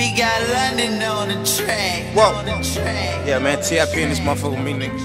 We got London on the track. Whoa. Yeah, man, TIP in this motherfucker with me, nigga.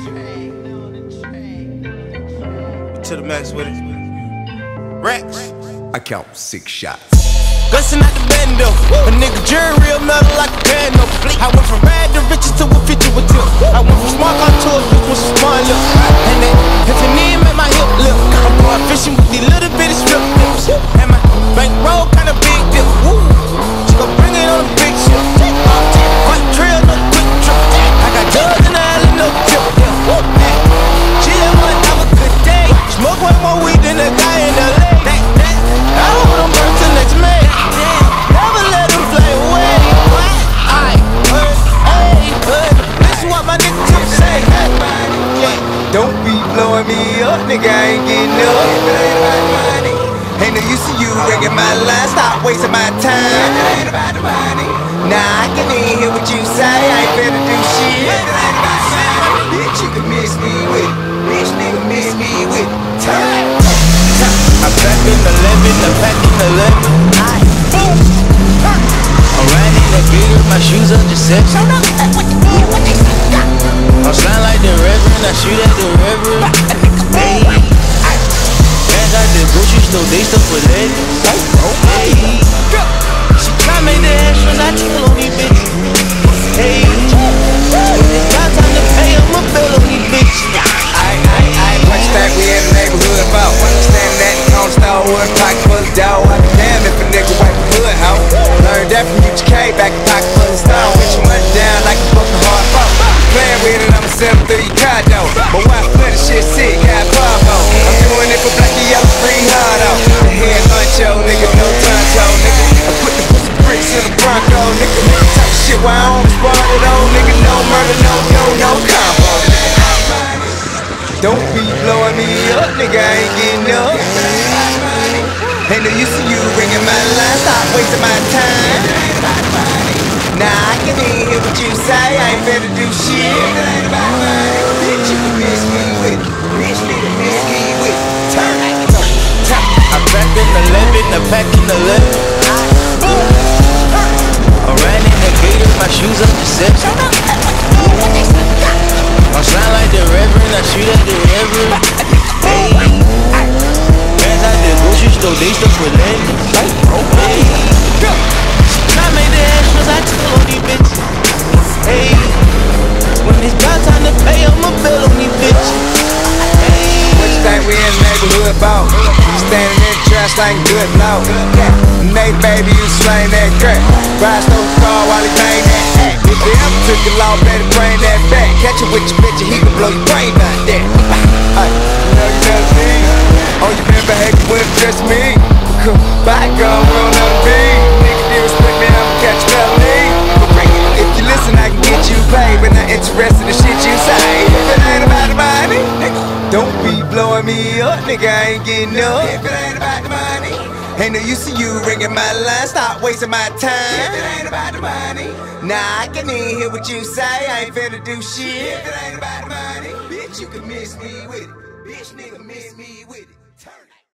To the max with it. Rex. I count 6 shots. Bustin' out the bando. A nigga jury real metal like a piano. I went from rad to riches to a feature with tip. I went from smart car to a bitch with some smart lips. And that if a knee make my hip lip. I'm going fishing with these little bitty strip lips. And my bankroll kinda big dip. Woo. She gon' bring it on a big ship. White trail, no quick trip. I got drugs in the alley, no tip. She just wanna have a good day. Smoke way more weed than a guy in LA. I hold them burn till next May. Never let them fly away. I heard, this is what my nigga Tip say. Don't be blowing me up, nigga, I ain't getting up. Ain't no use to you ringing my line, stop wasting my time. Nah, I can even hear what you say, I ain't finna do shit. Bitch, you can miss me with, bitch, nigga, miss me with. I'm back in the 11, I'm back in the 11. I'm riding that bigger, my shoes are just set. I'm sliding like the reverend, I shoot at the reverend. Hey, fans out the grocery store, they stuff for ladies. Hey, she try make the extras, I tell on these bitches. Hey, when it's my time to pay, I'ma bill on these bitches. What you think we in the neighborhood about? Standing at the corner store with a pocket full of dough. I be damn if a nigga wipe the hood, ho. Learned that from UGK, back in pocket full of stone. With your money down like a fucking hard phone. Playing with it, I'ma sell through your condo. But why flip the shit sick, got Pablo. I'm doing it for black and yellow, free hard on. The head luncho, nigga, no tonto, nigga. I put the pussy bricks in the Bronco, nigga. Type shit while I don't respond it on, nigga. No murder, no combo. Don't be blowing me up, nigga, I ain't getting up. Ain't no use to you ringing my line, stop wasting my time. Nah, I can even hear what you say, I ain't finna do shit. Bitch, you can miss me with, bitch, nigga, miss me with. I'm back in the 11, I'm back in the 11. I'm riding that gator, my shoes up to 7. I'm sliding like the reverend, I shoot at the reverend. Hey, fans out the grocery store, they stuff for ladies. Hey, try make the extras, I tell on these bitches. Hey, when it's about time to pay, I'ma bill on these bitches. Hey, what you think we in the neighborhood about? Standing in the trash like good low. Nate baby, you slang that crack. Ride stole the car while he bang that act. If they ever took the law, better bring that back. Catch it with your bitch and he can blow your brain like that. Ay, you know you never seen. Oh, you been behaving with just me. Bygone, we don't know the beat. Nigga, disrespect me, I'ma catch you up, if you listen, I can get you paid, but not interested in shit you say. If it ain't about the money, nigga, don't be blowing me up, nigga, I ain't getting up. If it ain't about the money, ain't no use to you ringing my line, stop wasting my time. If it ain't about the money, nah, I can even hear what you say, I ain't finna do shit. If it ain't about the money, bitch, you can miss me with it.